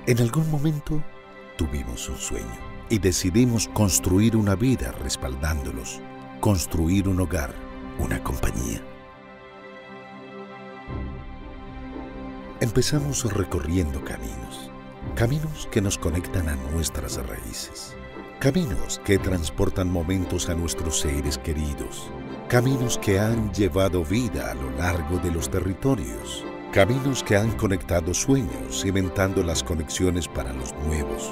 En algún momento tuvimos un sueño y decidimos construir una vida respaldándolos, construir un hogar, una compañía. Empezamos recorriendo caminos que nos conectan a nuestras raíces, caminos que transportan momentos a nuestros seres queridos, caminos que han llevado vida a lo largo de los territorios, caminos que han conectado sueños, cimentando las conexiones para los nuevos.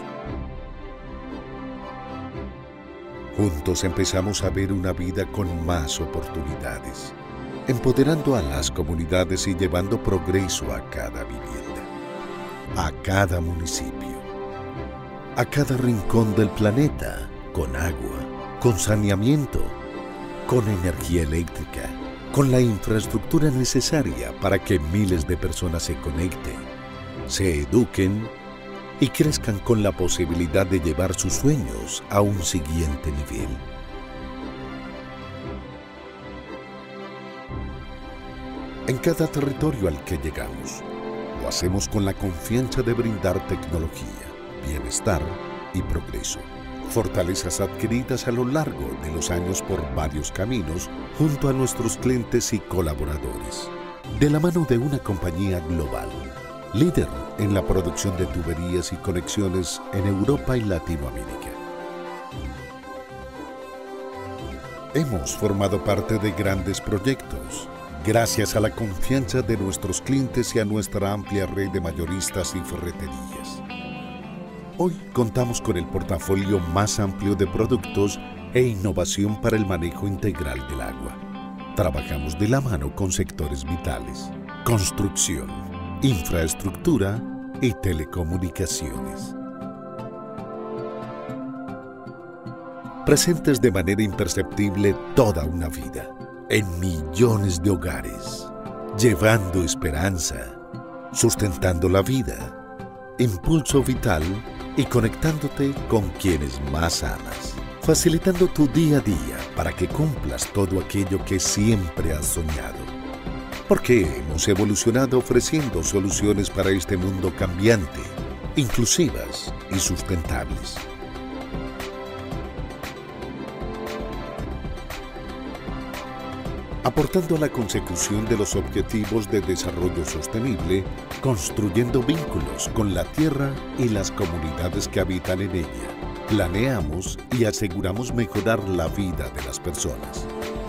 Juntos empezamos a ver una vida con más oportunidades, empoderando a las comunidades y llevando progreso a cada vivienda, a cada municipio, a cada rincón del planeta, con agua, con saneamiento, con energía eléctrica, con la infraestructura necesaria para que miles de personas se conecten, se eduquen y crezcan con la posibilidad de llevar sus sueños a un siguiente nivel. En cada territorio al que llegamos, lo hacemos con la confianza de brindar tecnología, bienestar y progreso. Fortalezas adquiridas a lo largo de los años por varios caminos junto a nuestros clientes y colaboradores. De la mano de una compañía global, líder en la producción de tuberías y conexiones en Europa y Latinoamérica. Hemos formado parte de grandes proyectos, gracias a la confianza de nuestros clientes y a nuestra amplia red de mayoristas y ferreterías. Hoy contamos con el portafolio más amplio de productos e innovación para el manejo integral del agua. Trabajamos de la mano con sectores vitales, construcción, infraestructura y telecomunicaciones. Presentes de manera imperceptible toda una vida, en millones de hogares, llevando esperanza, sustentando la vida, impulso vital y conectándote con quienes más amas, facilitando tu día a día para que cumplas todo aquello que siempre has soñado. Porque hemos evolucionado ofreciendo soluciones para este mundo cambiante, inclusivas y sustentables. Aportando a la consecución de los objetivos de desarrollo sostenible, construyendo vínculos con la tierra y las comunidades que habitan en ella. Planeamos y aseguramos mejorar la vida de las personas.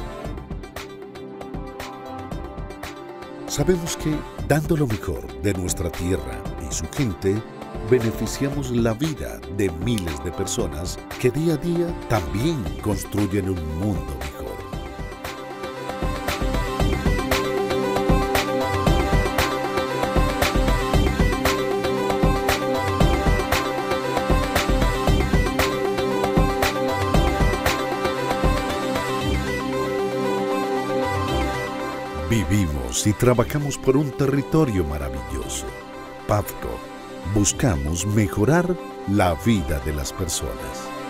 Sabemos que, dando lo mejor de nuestra tierra y su gente, beneficiamos la vida de miles de personas que día a día también construyen un mundo mejor. Vivimos y trabajamos por un territorio maravilloso. Pavco, buscamos mejorar la vida de las personas.